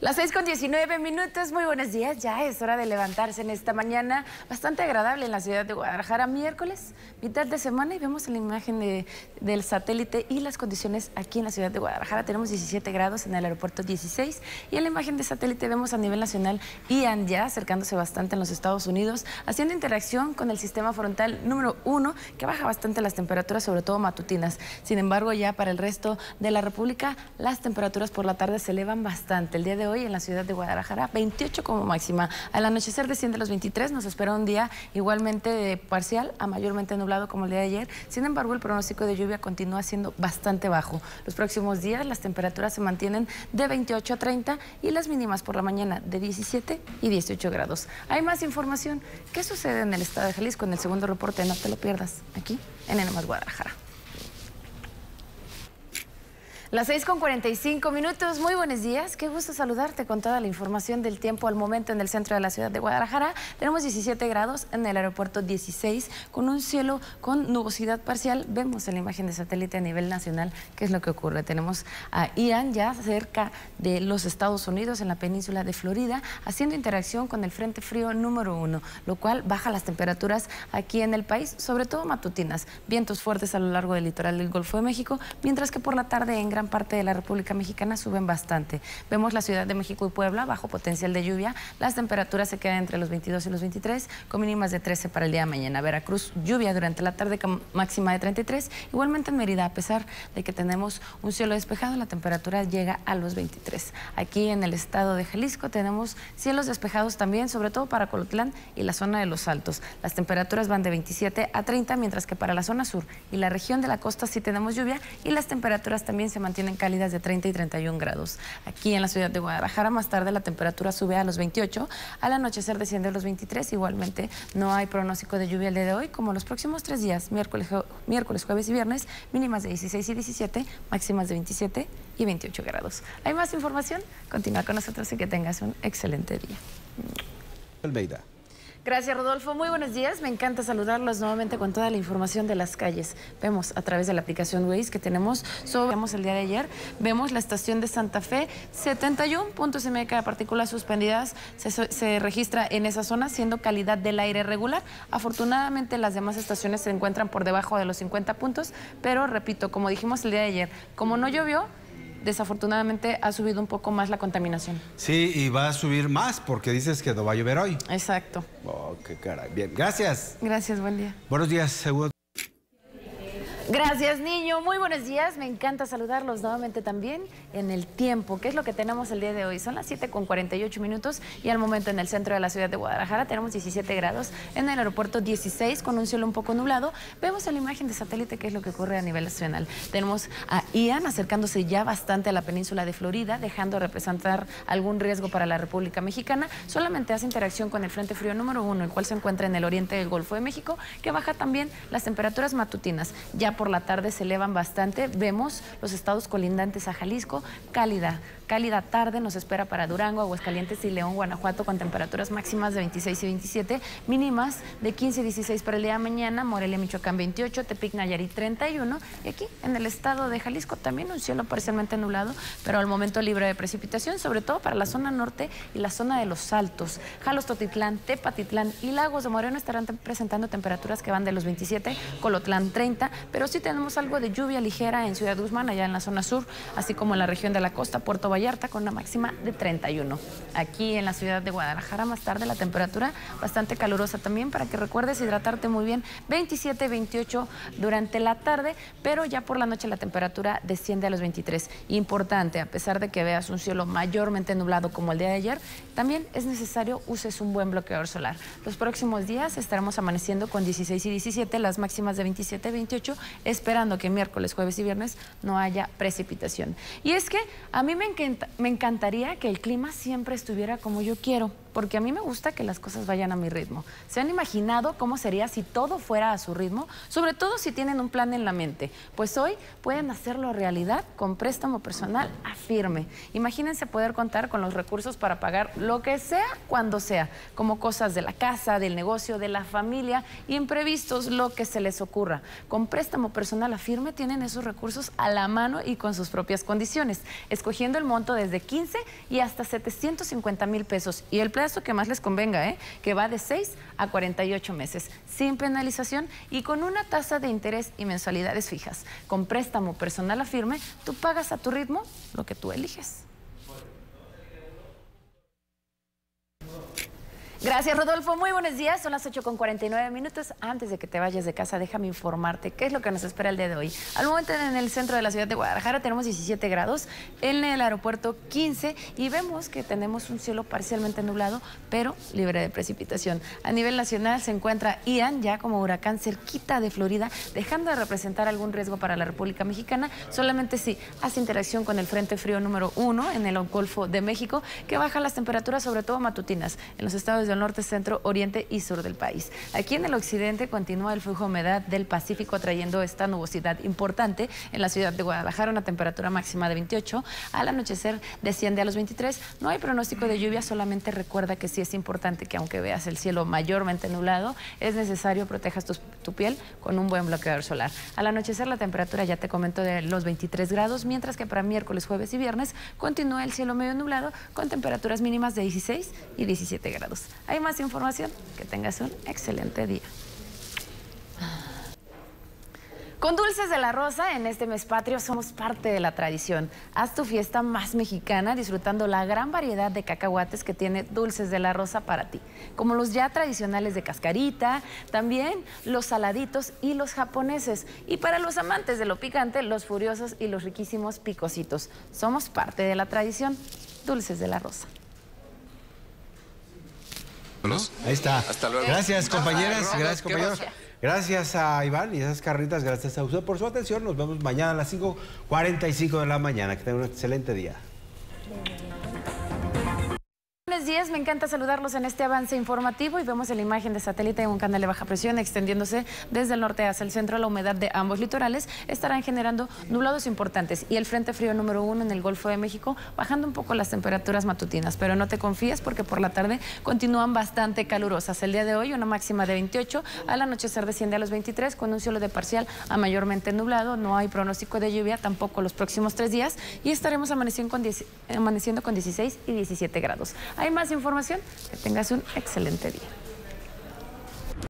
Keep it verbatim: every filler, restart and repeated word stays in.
Las seis con diecinueve minutos, muy buenos días, ya es hora de levantarse en esta mañana bastante agradable en la ciudad de Guadalajara, miércoles, mitad de semana, y vemos la imagen de, del satélite y las condiciones aquí en la ciudad de Guadalajara. Tenemos diecisiete grados, en el aeropuerto dieciséis, y en la imagen de satélite vemos a nivel nacional Ian ya acercándose bastante en los Estados Unidos, haciendo interacción con el sistema frontal número uno, que baja bastante las temperaturas, sobre todo matutinas. Sin embargo, ya para el resto de la República, las temperaturas por la tarde se elevan bastante. El día de hoy en la ciudad de Guadalajara, veintiocho como máxima. Al anochecer desciende a los veintitrés, nos espera un día igualmente de parcial a mayormente nublado como el día de ayer. Sin embargo, el pronóstico de lluvia continúa siendo bastante bajo. Los próximos días las temperaturas se mantienen de veintiocho a treinta y las mínimas por la mañana de diecisiete y dieciocho grados. Hay más información. ¿Qué sucede en el estado de Jalisco en el segundo reporte? No te lo pierdas aquí en N más Guadalajara. Las seis con cuarenta y cinco minutos, muy buenos días, qué gusto saludarte con toda la información del tiempo al momento en el centro de la ciudad de Guadalajara. Tenemos diecisiete grados, en el aeropuerto dieciséis, con un cielo con nubosidad parcial. Vemos en la imagen de satélite a nivel nacional qué es lo que ocurre. Tenemos a Ian ya cerca de los Estados Unidos, en la península de Florida, haciendo interacción con el frente frío número uno, lo cual baja las temperaturas aquí en el país, sobre todo matutinas. Vientos fuertes a lo largo del litoral del Golfo de México, mientras que por la tarde en gran parte de la República Mexicana suben bastante. Vemos la Ciudad de México y Puebla bajo potencial de lluvia. Las temperaturas se quedan entre los veintidós y los veintitrés, con mínimas de trece para el día de mañana. Veracruz, lluvia durante la tarde, máxima de treinta y tres. Igualmente en Mérida, a pesar de que tenemos un cielo despejado, la temperatura llega a los veintitrés. Aquí en el estado de Jalisco tenemos cielos despejados también, sobre todo para Colotlán y la zona de los Altos. Las temperaturas van de veintisiete a treinta, mientras que para la zona sur y la región de la costa sí tenemos lluvia, y las temperaturas también se mantienen tienen cálidas de treinta y treinta y un grados. Aquí en la ciudad de Guadalajara, más tarde la temperatura sube a los veintiocho, al anochecer desciende a los veintitrés. Igualmente no hay pronóstico de lluvia el día de hoy, como los próximos tres días, miércoles, miércoles, jueves y viernes, mínimas de dieciséis y diecisiete, máximas de veintisiete y veintiocho grados. ¿Hay más información? Continúa con nosotros y que tengas un excelente día. Almeida. Gracias, Rodolfo. Muy buenos días. Me encanta saludarlos nuevamente con toda la información de las calles. Vemos a través de la aplicación Waze que tenemos sobre vemos el día de ayer. Vemos la estación de Santa Fe, setenta y uno puntos M de partículas suspendidas se, se registra en esa zona, siendo calidad del aire regular. Afortunadamente, las demás estaciones se encuentran por debajo de los cincuenta puntos, pero repito, como dijimos el día de ayer, como no llovió, desafortunadamente ha subido un poco más la contaminación. Sí, y va a subir más porque dices que no va a llover hoy. Exacto. Oh, qué caray. Bien, gracias. Gracias, buen día. Buenos días, seguro. Gracias, niño. Muy buenos días. Me encanta saludarlos nuevamente también en el tiempo. ¿Qué es lo que tenemos el día de hoy? Son las siete con cuarenta y ocho minutos y al momento en el centro de la ciudad de Guadalajara tenemos diecisiete grados, en el aeropuerto dieciséis, con un cielo un poco nublado. Vemos en la imagen de satélite qué es lo que ocurre a nivel nacional. Tenemos a Ian acercándose ya bastante a la península de Florida, dejando representar algún riesgo para la República Mexicana. Solamente hace interacción con el frente frío número uno, el cual se encuentra en el oriente del Golfo de México, que baja también las temperaturas matutinas. Ya por la tarde se elevan bastante. Vemos los estados colindantes a Jalisco, cálida, cálida tarde nos espera para Durango, Aguascalientes y León, Guanajuato, con temperaturas máximas de veintiséis y veintisiete, mínimas de quince y dieciséis para el día de mañana. Morelia, Michoacán veintiocho, Tepic, Nayarit treinta y uno, y aquí en el estado de Jalisco también un cielo parcialmente nublado, pero al momento libre de precipitación, sobre todo para la zona norte y la zona de los Altos. Jalos, Totitlán, Tepatitlán y Lagos de Moreno estarán presentando temperaturas que van de los veintisiete, Colotlán treinta, pero sí tenemos algo de lluvia ligera en Ciudad Guzmán, allá en la zona sur, así como en la región de la costa, Puerto Vallarta, con una máxima de treinta y uno. Aquí en la ciudad de Guadalajara, más tarde la temperatura bastante calurosa también, para que recuerdes hidratarte muy bien, veintisiete, veintiocho durante la tarde, pero ya por la noche la temperatura desciende a los veintitrés. Importante, a pesar de que veas un cielo mayormente nublado como el día de ayer, también es necesario uses un buen bloqueador solar. Los próximos días estaremos amaneciendo con dieciséis y diecisiete, las máximas de veintisiete, veintiocho, esperando que miércoles, jueves y viernes no haya precipitación. Y es que a mí me encanta, me encantaría que el clima siempre estuviera como yo quiero, porque a mí me gusta que las cosas vayan a mi ritmo. ¿Se han imaginado cómo sería si todo fuera a su ritmo? Sobre todo si tienen un plan en la mente. Pues hoy pueden hacerlo realidad con préstamo personal Afirme. Imagínense poder contar con los recursos para pagar lo que sea cuando sea, como cosas de la casa, del negocio, de la familia, imprevistos, lo que se les ocurra. Con préstamo personal Afirme tienen esos recursos a la mano y con sus propias condiciones, escogiendo el monto desde quince y hasta setecientos cincuenta mil pesos y el plazo que más les convenga, ¿eh? que va de seis a cuarenta y ocho meses, sin penalización y con una tasa de interés y mensualidades fijas. Con préstamo personal Afirme, tú pagas a tu ritmo lo que tú eliges. Gracias, Rodolfo. Muy buenos días. Son las ocho con cuarenta y nueve minutos. Antes de que te vayas de casa, déjame informarte qué es lo que nos espera el día de hoy. Al momento en el centro de la ciudad de Guadalajara tenemos diecisiete grados, en el aeropuerto quince y vemos que tenemos un cielo parcialmente nublado, pero libre de precipitación. A nivel nacional se encuentra Ian ya como huracán cerquita de Florida, dejando de representar algún riesgo para la República Mexicana, solamente si hace interacción con el Frente Frío número uno en el Golfo de México, que baja las temperaturas, sobre todo matutinas, en los estados de norte, centro, oriente y sur del país. Aquí en el occidente continúa el flujo de humedad del Pacífico trayendo esta nubosidad importante en la ciudad de Guadalajara, una temperatura máxima de veintiocho, al anochecer desciende a los veintitrés, no hay pronóstico de lluvia, solamente recuerda que sí es importante que aunque veas el cielo mayormente nublado, es necesario protejas tu, tu piel con un buen bloqueador solar. Al anochecer la temperatura ya te comento de los veintitrés grados, mientras que para miércoles, jueves y viernes continúa el cielo medio nublado con temperaturas mínimas de dieciséis y diecisiete grados. Hay más información. Que tengas un excelente día. Con Dulces de la Rosa, en este mes patrio somos parte de la tradición. Haz tu fiesta más mexicana disfrutando la gran variedad de cacahuates que tiene Dulces de la Rosa para ti. Como los ya tradicionales de cascarita, también los saladitos y los japoneses. Y para los amantes de lo picante, los furiosos y los riquísimos picositos. Somos parte de la tradición. Dulces de la Rosa. ¿No? Ahí está. Hasta luego. Gracias, compañeras. Gracias, compañeros. Gracias. Gracias a Iván y esas carritas. Gracias a usted por su atención. Nos vemos mañana a las cinco cuarenta y cinco de la mañana. Que tengan un excelente día. Buenos días, me encanta saludarlos en este avance informativo y vemos en la imagen de satélite en un canal de baja presión extendiéndose desde el norte hacia el centro. La humedad de ambos litorales estarán generando nublados importantes y el frente frío número uno en el Golfo de México bajando un poco las temperaturas matutinas, pero no te confíes porque por la tarde continúan bastante calurosas. El día de hoy una máxima de veintiocho, al anochecer desciende a los veintitrés con un cielo de parcial a mayormente nublado, no hay pronóstico de lluvia tampoco los próximos tres días y estaremos amaneciendo con, amaneciendo con dieciséis y diecisiete grados. Hay más información, que tengas un excelente día.